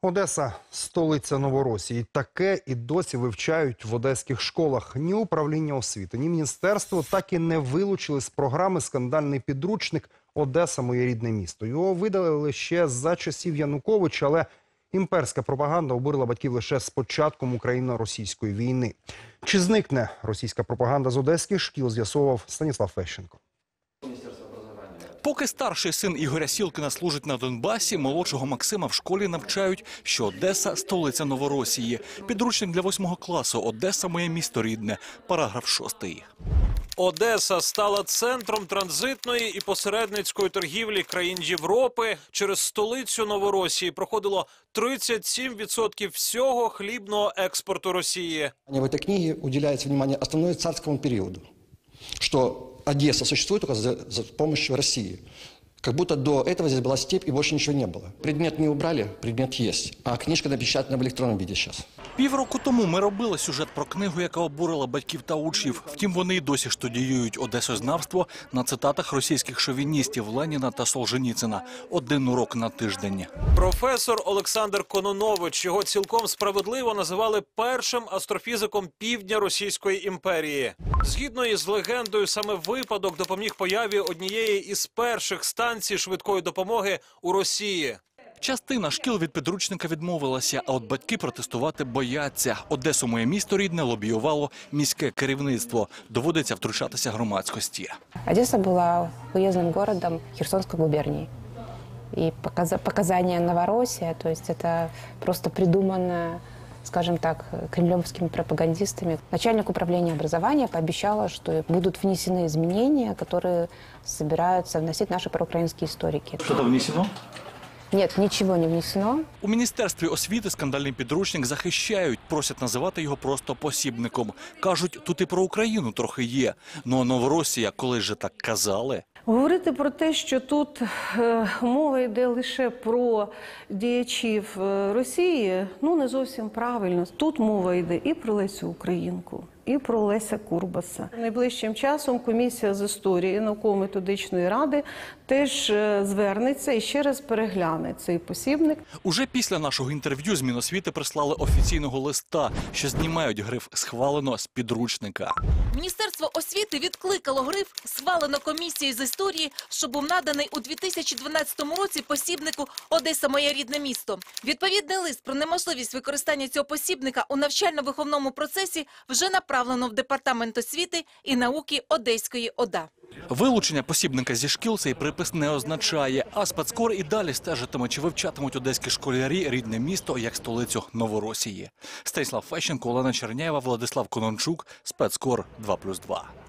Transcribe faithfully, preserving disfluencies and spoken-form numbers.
Одеса – столиця Новоросії. Таке і досі вивчають в одеських школах. Ні управління освіти, ні міністерство так і не вилучили з програми скандальний підручник «Одеса – моє рідне місто». Його видалили ще за часів Януковича, але імперська пропаганда обурила батьків лише з початком Україно-російської війни. Чи зникне російська пропаганда з одеських шкіл, з'ясовував Станіслав Фещенко. Поки старший син Ігоря Сілкіна служить на Донбасі, молодшого Максима в школі навчають, що Одеса – столиця Новоросії. Підручник для восьмого класу «Одеса – моє місто рідне», параграф шостий. Одеса стала центром транзитної і посередницької торгівлі країн Європи. Через столицю Новоросії проходило тридцять сім відсотків всього хлібного експорту Росії. В этой книге уделяется внимание основному царскому периоду, что Одесса существует только за, за помощью России. Как будто до этого здесь была степь и больше ничего не было. Предмет не убрали, предмет есть. А книжка напечатана в электронном виде сейчас. Півроку тому ми робили сюжет про книгу, яка обурила батьків та учнів. Втім, вони й досі штудіюють одесознавство на цитатах російських шовіністів Леніна та Солженіцина. Один урок на тиждень. Професор Олександр Кононович, його цілком справедливо називали першим астрофізиком півдня Російської імперії. Згідно із легендою, саме випадок допоміг появі однієї із перших станцій швидкої допомоги у Росії. Частина шкіл від підручника відмовилася, а от батьки протестувати бояться. Одесу «Моє місто рідне» лобіювало міське керівництво. Доводиться втручатися громадськості. Одесса была уездным городом Херсонской губернии. И показания Новороссия, то есть это просто придуманное, скажем так, кремлевскими пропагандистами. Начальник управления образования пообещала, что будут внесены изменения, которые собираются вносить наши проукраинские историки. Что-то внесено? Нет, ничего не внесено. У Міністерстві освіти скандальний підручник захищають, просять називати його просто посібником. Кажуть, тут і про Україну трохи є. Ну а Новоросія, коли ж так казали? Говорити про те, що тут е, мова йде лише про діячів е, Росії, ну не зовсім правильно. Тут мова йде і про Лесю Українку, і про Леся Курбаса. Найближчим часом комісія з історії науково-методичної ради теж е, звернеться і ще раз перегляне цей посібник. Уже після нашого інтерв'ю з Міносвіти прислали офіційного листа, що знімають гриф «Схвалено» з підручника. Міністерство освіти відкликало гриф «Схвалено комісією з історії», що був наданий у дві тисячі дванадцятому році посібнику «Одеса – моє рідне місто». Відповідний лист про неможливість використання цього посібника у навчально-виховному процесі вже направлено в Департамент освіти і науки Одеської ОДА. Вилучення посібника зі шкіл цей припис не означає, а спецкор і далі стежитиме, чи вивчатимуть одеські школярі рідне місто як столицю Новоросії. Станіслав Фещенко, Олена Черняєва, Владислав Конончук, спецкор два плюс два.